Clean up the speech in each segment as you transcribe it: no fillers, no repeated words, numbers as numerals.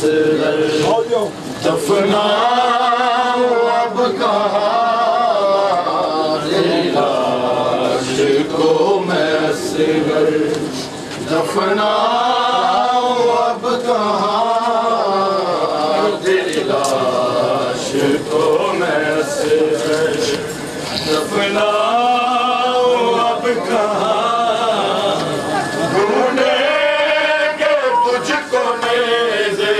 असगर दफनाऊं अब कहाँ तेरी लाश को मैं असगर दफनाऊं अब कहाँ तेरी लाश को मैं असगर दफनाऊं अब कहाँ ढूंढेंगे तुझको नेज़े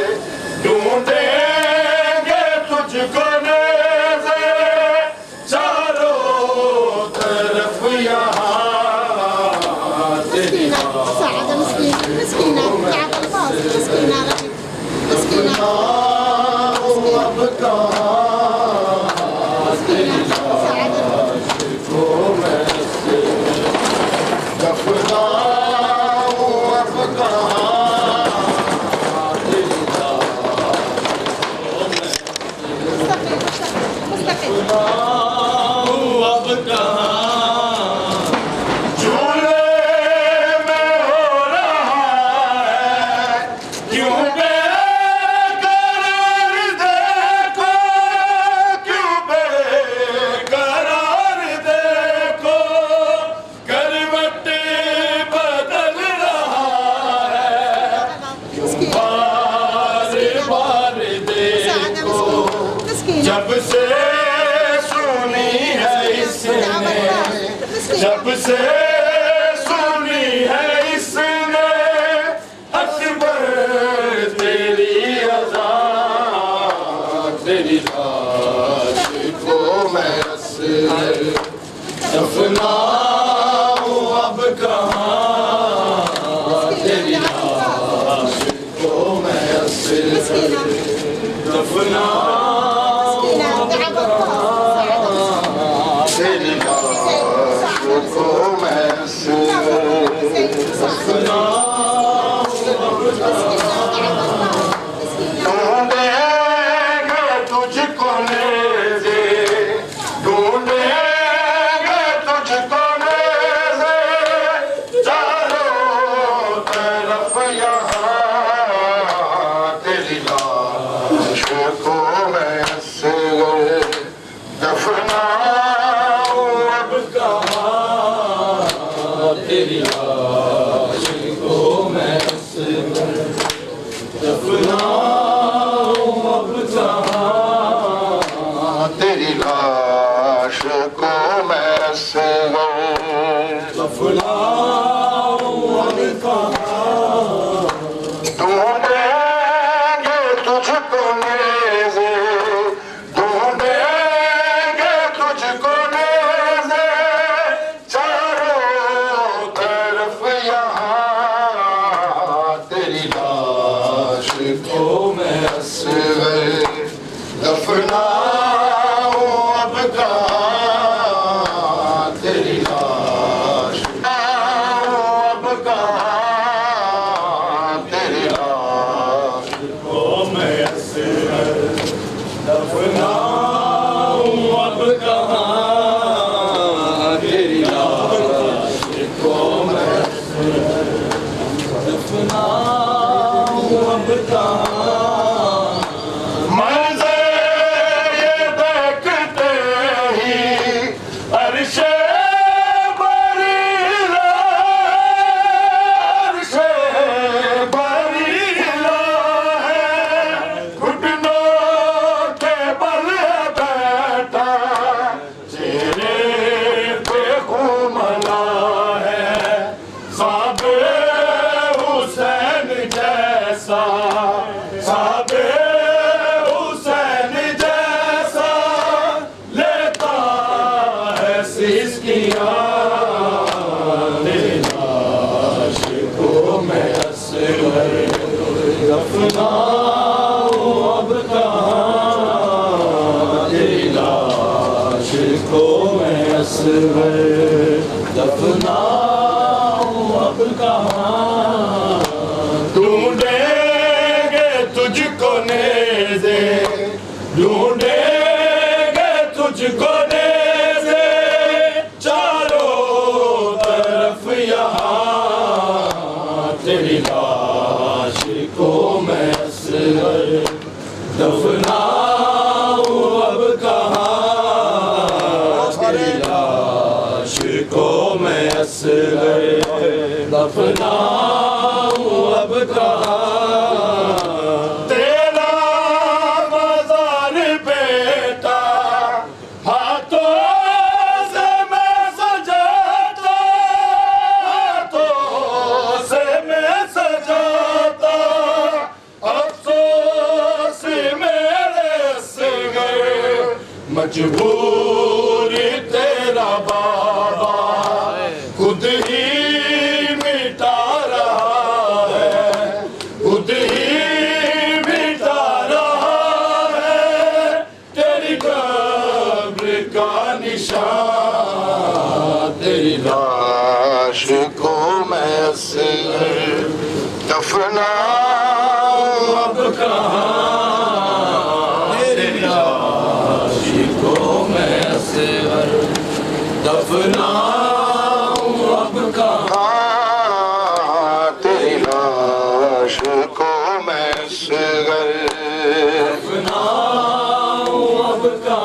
ढूंढेंगे तुझको नेज़े चारों तरफ यहाँ तेरी سعادة مسكينة مسكينة تعب الفاضي مسكينة مسكينة अब कहाँ तेरी लाश को मैं दफनाऊं अब कहाँ तेरी लाश مستقيم दफनाऊं अब कहाँ झूले में हो रहा है क्यों बेकरार देखो क्यों बेकरार देखो करवटे बदल रहा है बार बार देखो जब से सुनी है इसने जब से सुनी है इसने अकबर तेरी अज़ान तेरी लाश को मैं असगर दफनाऊं अब कहाँ तेरी लाश को मैं असगर दफनाऊं अब कहाँ तेरी लाश को मैं असगर दफनाऊं अब कहाँ ढूंढेंगे तुझको नेज़े ढूंढेंगे तुझको नेज़े चारों तरफ यहाँ तेरी लाश को मैं असगर दफनाऊं अब कहाँ तेरी लाश को मैं असगर दफनाऊं अब कहाँ तेरी लाश को मैं असगर दफनाऊं अब कहाँ ढूंढेंगे तुझको नेज़े ढूंढेंगे तुझको नेज़े चारों तरफ यहाँ तेरी लाश को मैं असगर दफनाऊं अब कहाँ तेरी लाश अब कहाँ तेरी लाश को मैं असगर दफनाऊं अब कहाँ तेरी लाश को मैं असगर दफनाऊं अब कहाँ मंज़र ये देखते ही अर्शे बरीला है घुटनों के बल बैठा चेहरे पे खुमला है साबे हुसैन जैसा साबे हुसैन जैसा लेता है सिसकियां तेरी लाश को मैं असगर दफनाऊं अब कहाँ तेरी लाश को मैं असगर दफनाऊं अब कहाँ ढूंढेंगे तुझको नेज़े ढूंढेंगे तुझको नेज़े चारों तरफ यहाँ तेरी लाश को मैं मजबूर तेरा बाबा खुद ही मिटा रहा है, खुद ही मिटा रहा है तेरी कब्र का निशान। तेरी लाश को मैं दफनाऊं अब कहाँ, तेरी लाश को मैं दफनाऊं अब कहाँ, तेरी लाश को मैं दफनाऊं अब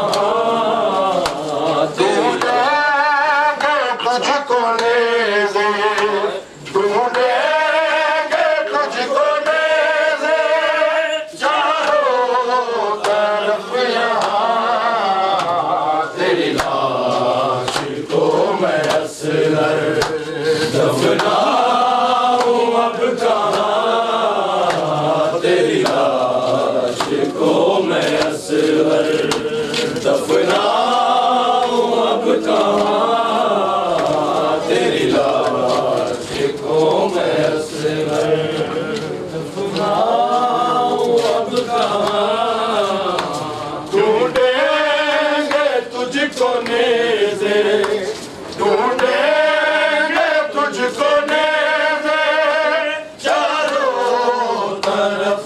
कहाँ। ढूंढेंगे तुझको नेज़े, ढूंढेंगे तुझको नेज़े चारों तरफ यहाँ। तेरी लाश को मैं असगर दफनाऊं अब कहाँ, तेरी लाश को मैं असगर दफनाऊं अब कहाँ, तेरी लाश को मैं असगर दफनाऊं अब कहाँ। ढूंढेंगे तुझको नेज़े, ढूंढेंगे तुझको नेज़े चारों तरफ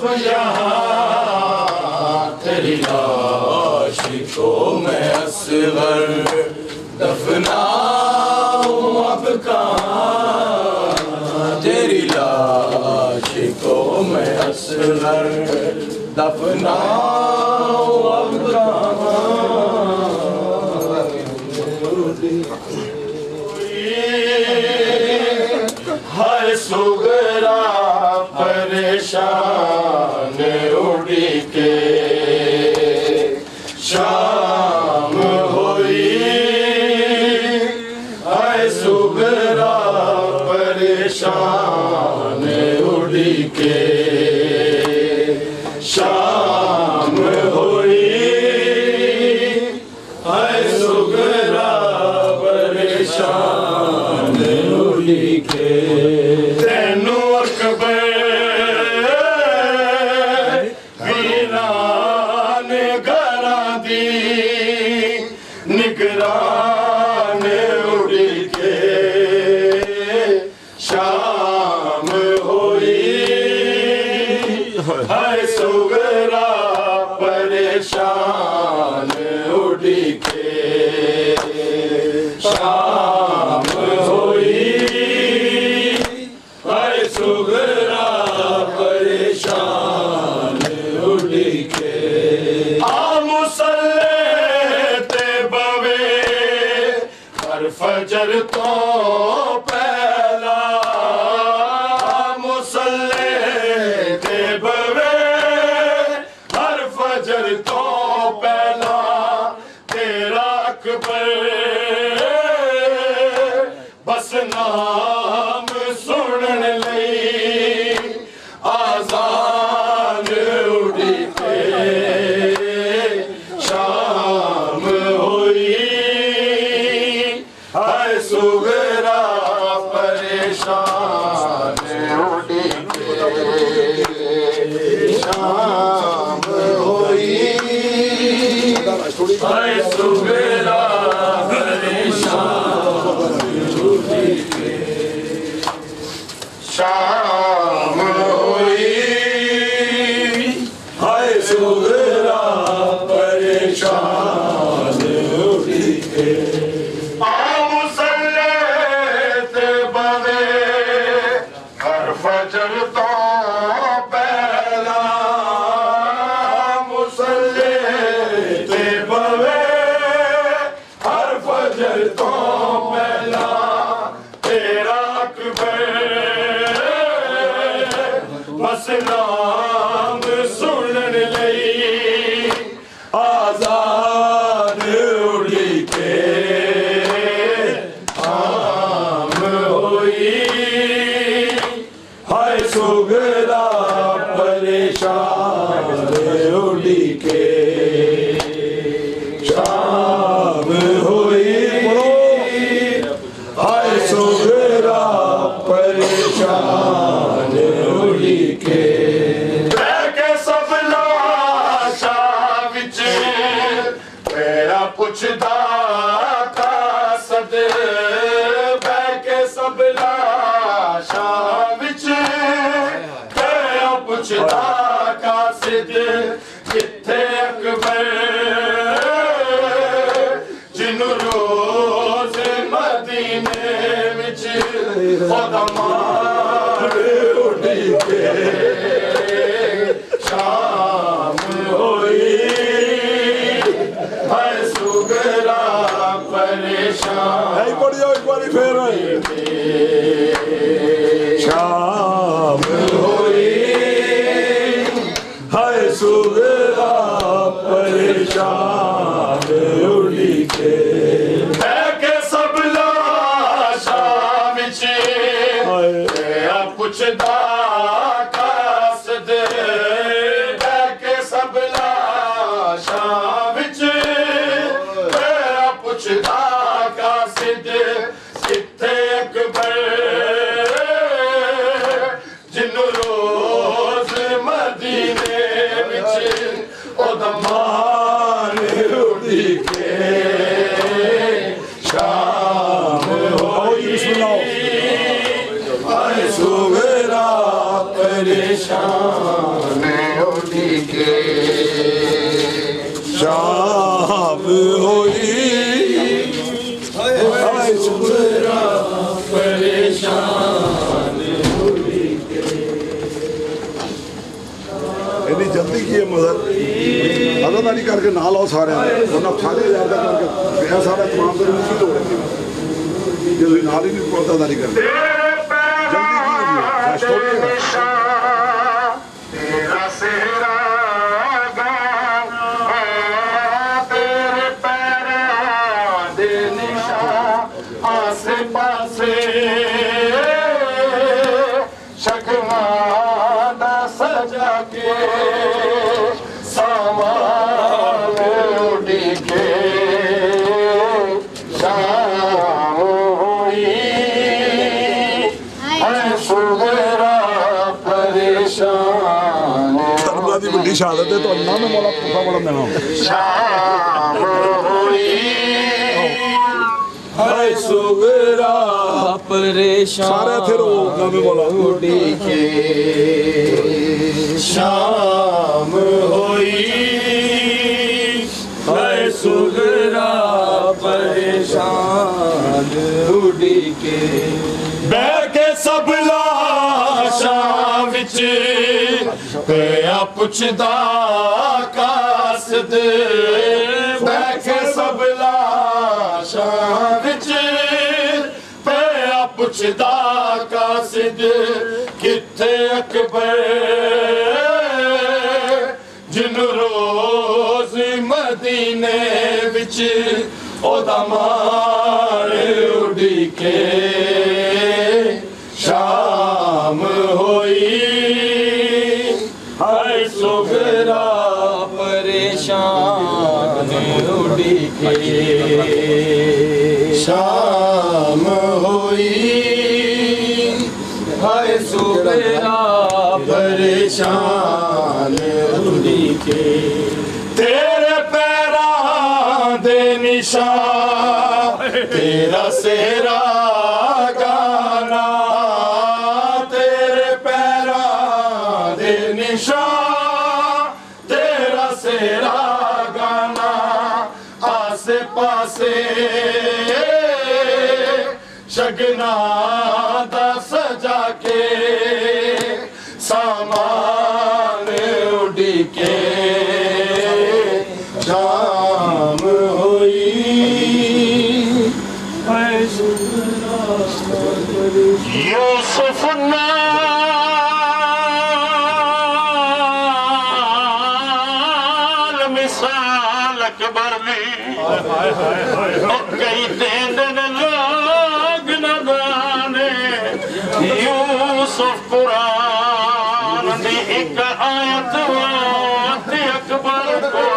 यहाँ। तेरी लाश को मैं असगर दफनाऊं अब कहाँ, तेरी लाश को मैं असगर दफनाऊं अब कहाँ। हाय सुगरा परेशान उड़ी के शाम होई, हाय सुगरा परेशान उड़ी के शाम होई, हाय सुगरा परेशान उड़ी के। तेनू अकबर वीरान घरां दी निगरान उड़ी के शाम होई, हाय सुगरा परेशान उड़ी के शाम होई, हाय सुगरा परेशान उड़ी के। आ मुसल्ले ते बवे हर फजर तो पहला, मुसल्ले ते बवे हर फजर तो पहला तेरा अकबर बस नाम सुनन लई आजान उड़ी के शाम होई, हाय सुगरा परेशान उड़ी के शाम होई, हाय सुगरा परेशान उड़ी के शाम होई, हाय सुगरा परेशान उड़ी के। आ मुसल्ले ते बवे हर फजर तो पहला, मुसल्ले ते बवे हर फजर तो पहला तेरा अकबर बस नाम सुनन लई आजाद उड़ी के आम होई, हाय सुगरा परेशान उड़ी के शाम पुछदा कासद बैके सब लाशां विच क्या पुछदा कासद किथे अकबर जिन्नू रोज मदीने विच खुदा मार उड़ी के शाम होई हर सुगरा परेशान पड़ जाओ एक बारी फिर शाम होई हाय सुगरा परेशान उड़ी के सब लाशां विच पुछदा कासद बैके सब लाशां विच पुछदा कासद किथे अकबर जिन्नू रोज मदीने विच ओदा मान उड़ी के शाम होई आए सुगरा परेशान उड़ी के शाम होई हाय सुगरा परेशान उड़ी के इतनी जल्दी की है मदर अदादारी करके ना लाओ सारे वरना सारे याद करके बेहा सारा तमाम कर की लोड़ है जो नाल ही नहीं अदादारी करते जल्दी की है स्टोरी है तेरा सेरा तेरे पैरों दे निशान आसे पासे शगमाना सजा के सामान उड़ी के शाम हुई है सुगरा परेशान अल्लाह की बड़ी शहादत है तो अल्लाह ने मौला पुखा बड़ा देना शाम हुई है सुगरा परेशान सारे थे रो नामे मौला उड़ी के शाम होई है सुगरा परेशान उड़ी के बैके सब लाशां विच पिया पुछदा कासद बैके सब लाशां विच पिया पुछदा कासद किथे अकबर जिन्नू रोज मदीने विच ओदा मान उड़ी के शाम होई हाय सुगरा परेशान उड़ी के शाम होई हाय सुगरा परेशान उड़ी के तेरे पैरां दे निशान तेरा सेरा गाना तेरे पैरां दे निशान तेरा सेरा गाना आसे पासे शगना दा सजा के सामान उड़ी के शाम होई यूसुफ नाल मिसाल अकबर दी कई दिन लोग न जाने यूसुफ कुरान दी एक आयत अकबर को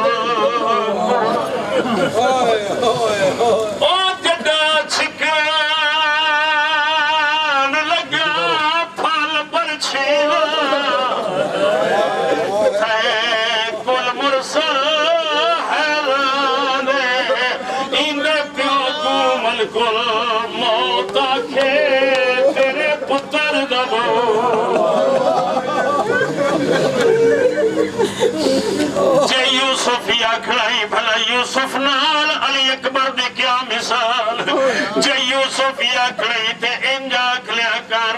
बिल्कुल मौत आखे तेरे पुत्र दबो जे यूसुफ आखलाई भला यूसुफ नाल अली अकबर दी क्या मिसाल जे यूसुफ आखलाई ते इंज आख लिया कर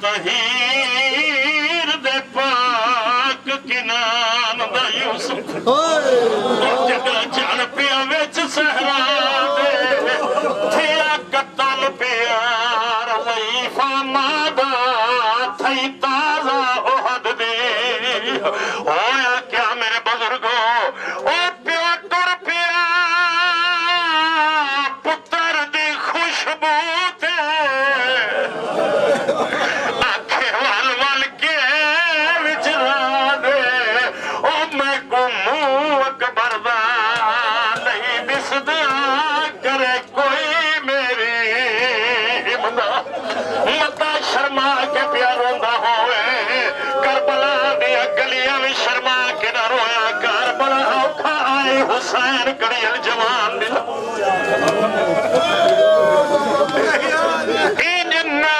ततहीर दे पाक किनान दा यूसुफ जगह चल पिया विच सहरा दे थेरा कतल प्यार लईफा मादा थई ताजा ओहद दे होया क्या मेरे बुजुर्गो ओ प्यो तुर पिया पुत्र दी खुशबू ते आखे वल वल के विचरा दे ओ मैं को मुंह अकबर दा नहीं दिसदा करे कोई मेरी इमदा मता शर्मा के प्या रोंदा होवे करबला दिया गलियां में शर्मा के ना रोया कर बड़ा औखा आए हुसैन कड़ियल जवान दिला इन्ना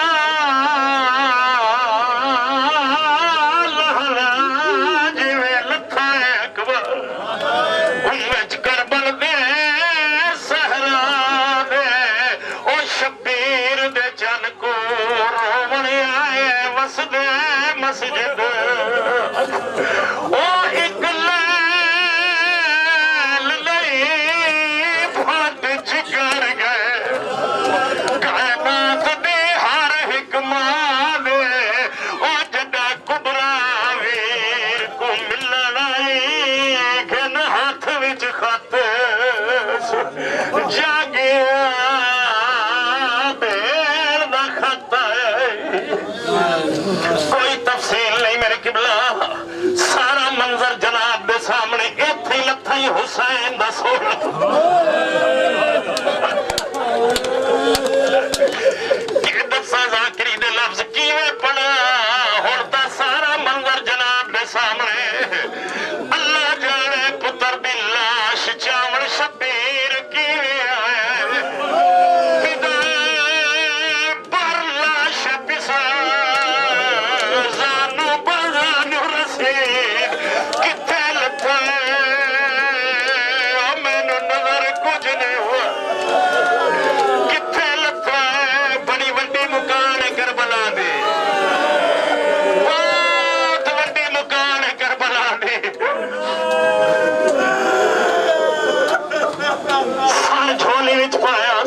लहरा जिवे लथा अकबर उम्मच करबल दे सहरा दे ओ शबीर दे जन को रोवण आए वसदे मस्जिद ओ एक लैल लई फट जिगर गए कायनात दे हर हिकमा दे ओ जदा कुबरा वीर को मिलन आई घन हाथ विच खत जागिया बेर दा खत कोई तफसील नहीं मेरे किबला सारा मंजर जनाब दे सामने इत्थे लथा ही हुसैन दा सोना दसा जाकरी दे लफ्ज किवें पढ़ा हुण तां सारा मंजर जनाब दे सामने अल्लाह जाने पुत्र दी लाश चावण शबीर किवें आया पिता पर लाश पिसा जानू बजानू रसीद किथे लथा मैनू नजर कुछ नहीं हुआ किथे लथा बड़ी वड्डी मुकान है करबला दी बहुत वड्डी मुकान है करबला दी सन झोली विच पाया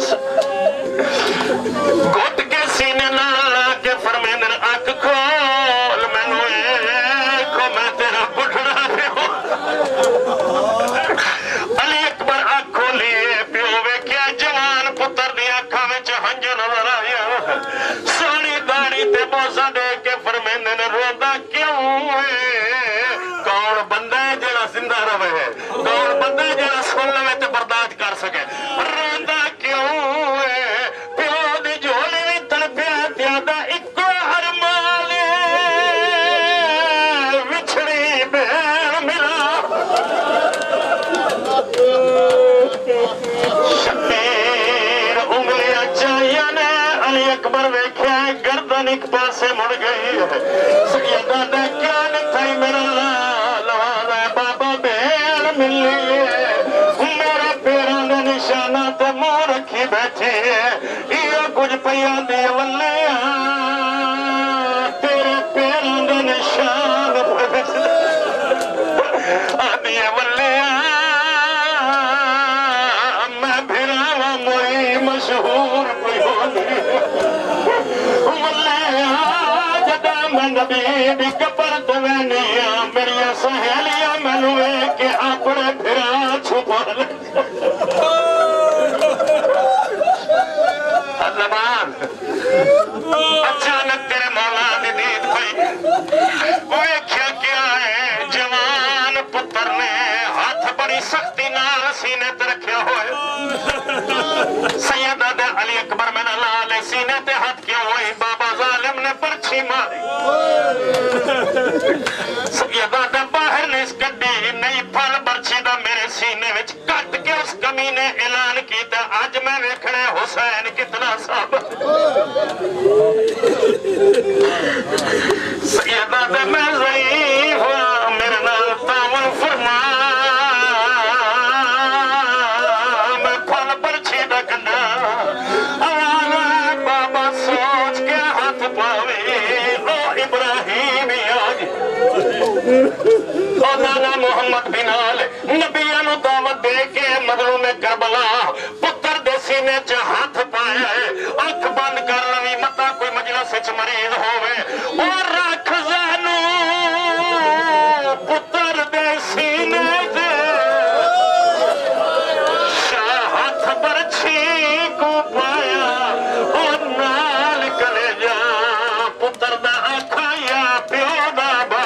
घुट के सीने नाल ला के फरमेंदर अख खोल मैनू देखो मैं तेरा बुढ़ड़ा पियो अली अकबर अख खोली पियो वेख्या जवान पुत्र दी अखां विच हंझू नजर आया सोहनी दाढ़ी ते बोसा दे के फरमेंदे ने रोंदा क्यों है कौन बंदा है जेड़ा जिंदा रवे है कौन बंदा है जेड़ा सुन लवे ते बर्दाश्त कर सके रोंदा क्यों है प्यो दी झोली भी तड़पिया त्यादा इको अरमान विछड़ी बैन मिला शबीर उंगलियां चाहिए ने अली अकबर वेख्या गर्दन एक पासे मुड़ गई है सैयदा ने क्या निथाई मेरा लवाजा है बाबा बैन मिली है मेरा पैरों दे निशाना ते मुंह रखी बैठी है इहो कुछ पईयां दी वल्ले तेरे पैरों दे निशान आदि वल्ले मैं भिरावा मोई मशहूर कोई वल्ले जदा मैं नबी दी कबर ते वैनिया मेरिया सहेलियां मैनू वेख के अपने भिरा छुपा जबान अचानक तेरे मौला दी दीद पई वेख्या क्या है जवान पुत्र ने हाथ बड़ी सख्ती नाल सीने ते रखिया होए सैयदा दे अली अकबर मेरा लाल सीने ते हाथ क्यों होए बाबा जालिम ने पर्ची मारी सैयदा दे बाहर ने इस गड्डी नहीं फल बर्छी दा मेरे सीने विच कट के उस कमी ने ऐलान किया अज मैं वेखना हुसैन साहब सैयदा ते मैं ज़ईफ़ मेरे नाल तावन फरमा मैं फल परछी दा कंडा बाबा सोच के हाथ पावे ओ इब्राहिम याद ओ नाना मोहम्मद बिनाल नबियां नु दावत दे के मजलूम करबला पुत्र दे सीने च हाथ पाया है अख बंद कर लवी मता कोई मजलिस च मरीज होवे और रख जानू पुत्र दे सीने ते हाथ परछी को पाया और नाल कलेजा पुत्र दा आखाया प्यो दा बा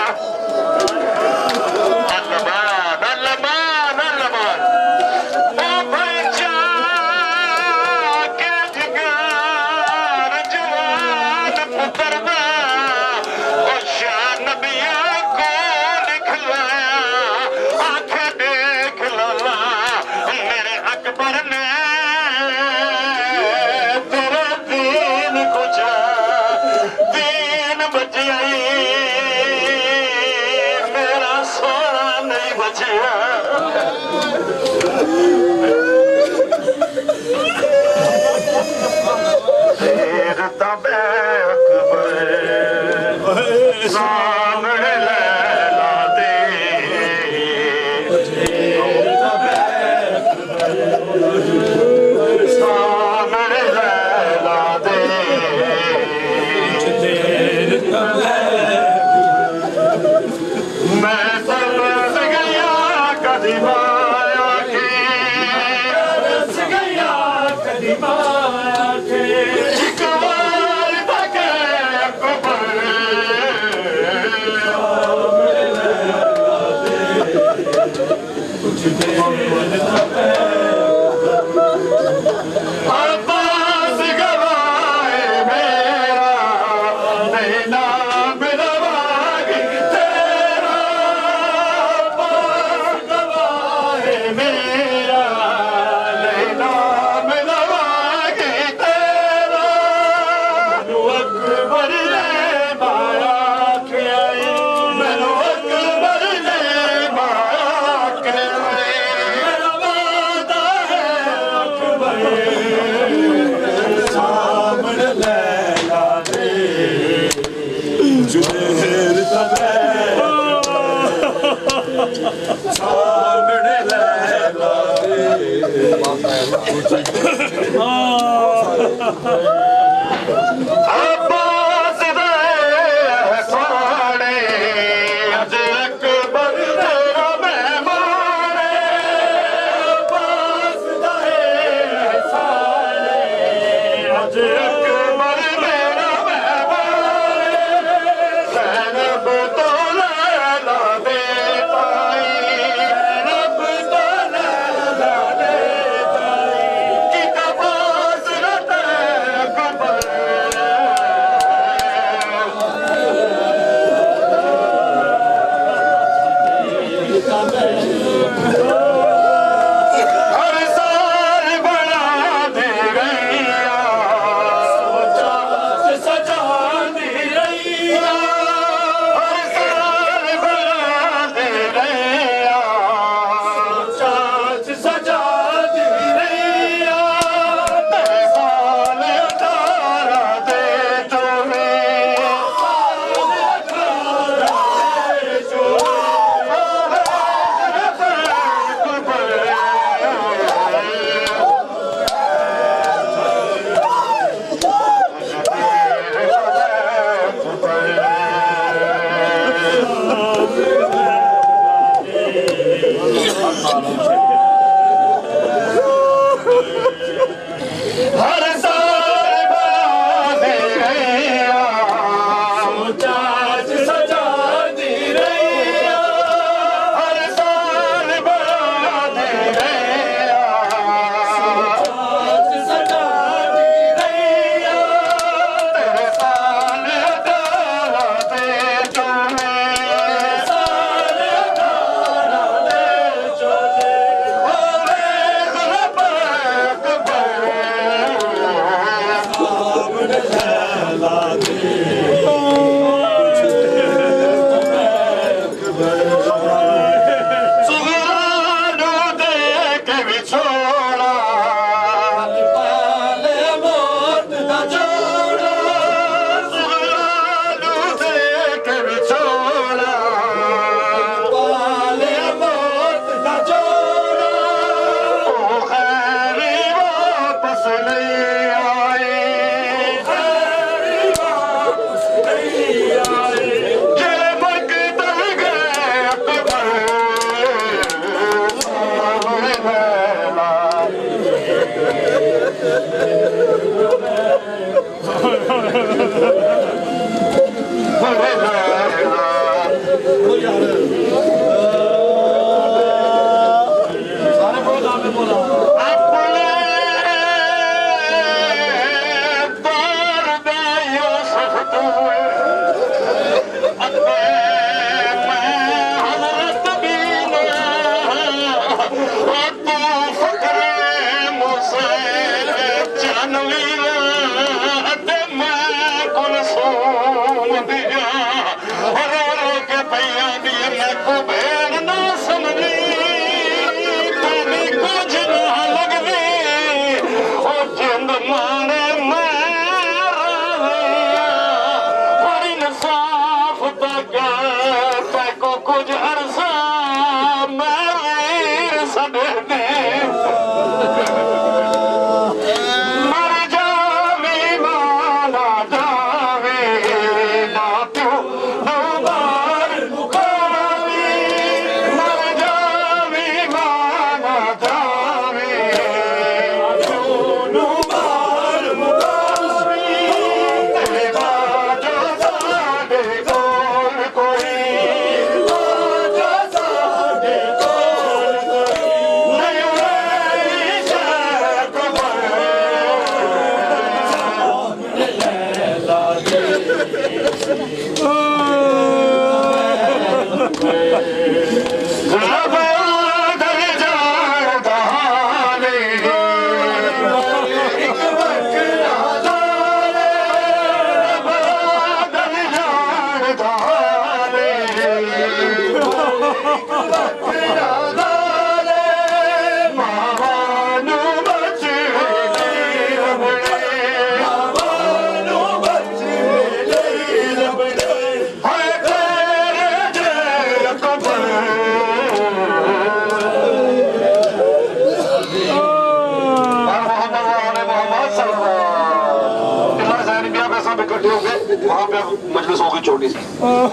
को भेड़ ना समझी तेरी कुछ ना लगदी ओ जिंद माने मैं पर इंसाफ तक को कुछ अरसा मैं सदे मर जावे माना जावे ना प्यो नो बार मुकावे मर जावे माना जावे प्यो नो बार मुकावे तेरे बाजो साडे कोल कोई बाजो साडे कोल कोई नहीं वेली शहर इकट्ठे हो गए वहां पे मजलिस हो गई छोटी सी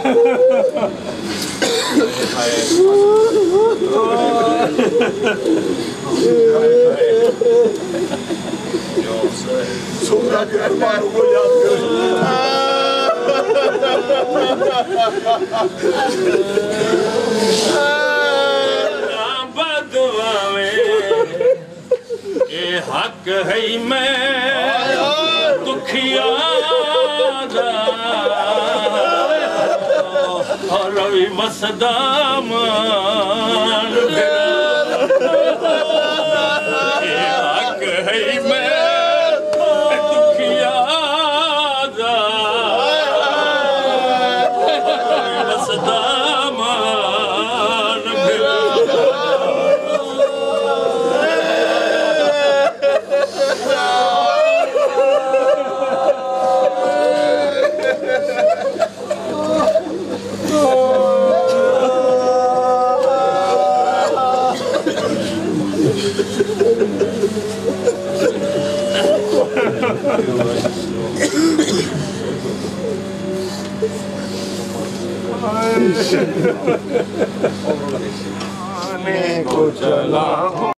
सोना के अरमान को याद हक है मैं दुखिया रवि मसदाम हक है मैं दुखिया मसदाम को चला